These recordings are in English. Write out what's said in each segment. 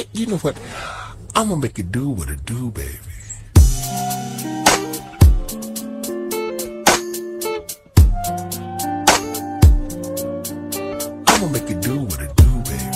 You know what? I'm gonna make it do what it do, baby. I'm gonna make it do what it do, baby.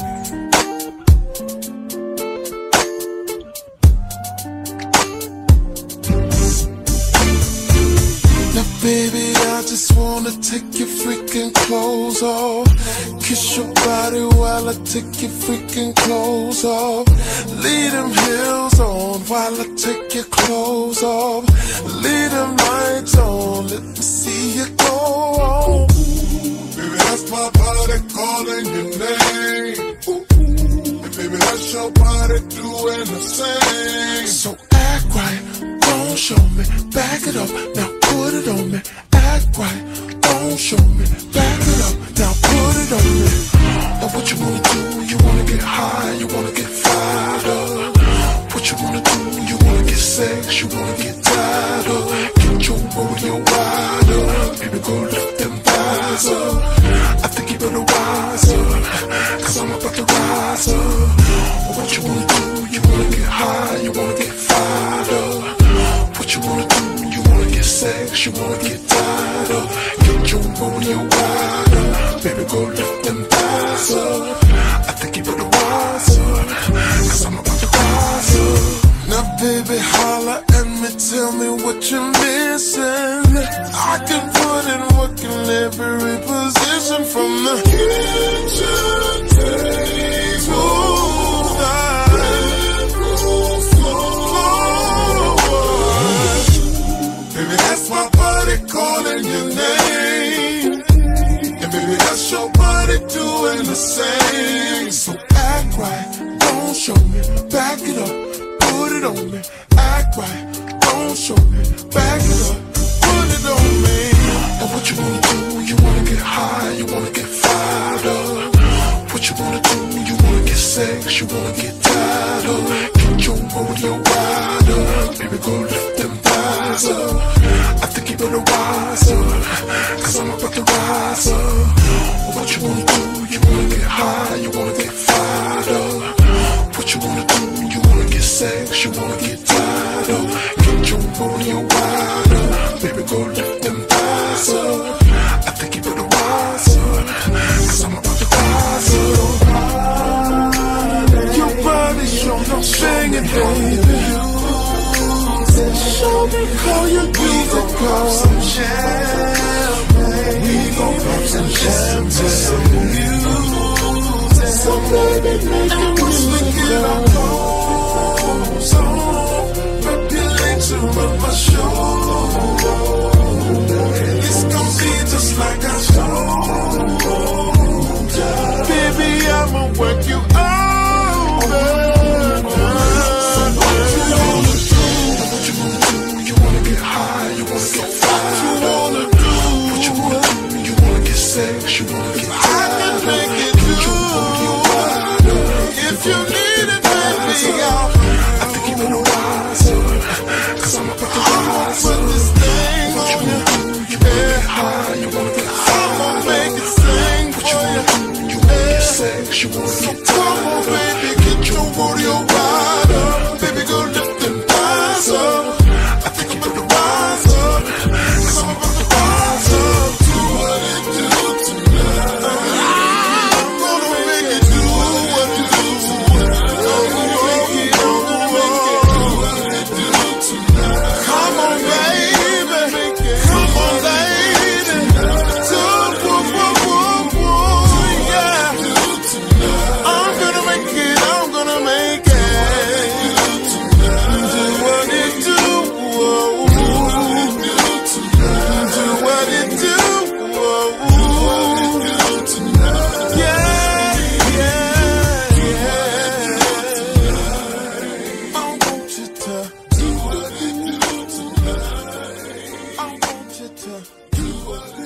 Now, baby, I just wanna take your freaking clothes off. Kiss your body while I take your freaking clothes off. Leave them heels on while I take your clothes off. Leave them lights on, let me see you go on. Baby, that's my body calling your name. And baby, that's your body doing the same. So act right, don't show me, back it up, now put it on me. Act right, don't show me, back it up, now put it on me. Now what you wanna do? You wanna get high, you wanna get fired up. What you wanna do? You wanna get sex, you wanna get tired up. Get your rodeo wide up, baby, go lift them thighs up. I think you better rise up, cause I'm about to rise up. What you wanna do? You wanna get high, you wanna get fired up. What you wanna do? You wanna get sex, you wanna get tired up. Get your rodeo wide up, baby, go lift them thighs up. I think you better rise up, cause I'm about to rise up. Now baby, holla at me, tell me what you're missing. I can put in work in every position, from the kitchen table, bedroom floor. Baby, that's my body calling your name. And baby, that's your body doing the same. So act right, don't show me, back it up, put it on me. Act right, don't show me, back it up, put it on me. And what you wanna do? You wanna get high, you wanna get fired up. What you wanna do? You wanna get sex, you wanna get tired up. Get your rodeo wide up, baby, go lift them thighs up. I think you better rise up, cause I'm about to rise up. What you wanna do? You wanna get high, you wanna get fired up. What you wanna do? You wanna get sex, you wanna get tired up. Get your rodeo wide up, baby, go lift them thighs up. I think you better rise up, cause I'm about to rise up. Your body show no singing, baby. Show me how you do it. Pop some champagne. We gon' pop some champagne. So baby, make it move. Get our clothes on. Wrap your legs around my shoulder. It's gon' be just like I told ya. Baby, I'ma work you over. You wanna get fired. You wanna do what you wanna do. You wanna get sex. You wanna get tired. I can make it do. If you need it, baby, I think you better rise up, cause I'm about to rise up. Put this thing on you. You wanna get high. You wanna get high. I'ma make it sing for you. You wanna get sex. You wanna get tired. Come on, baby, get your rodeo wide up. Baby, go lift them thighs up. I think you better rise up, cause I'm about to rise up. Do what it do tonight. I'm gonna make it do what it do tonight. I'm gonna make it do what it do tonight. Come on, baby. Come on, lady. Do yeah. I'm gonna make it. I'm gonna make it. Do what it do. Do what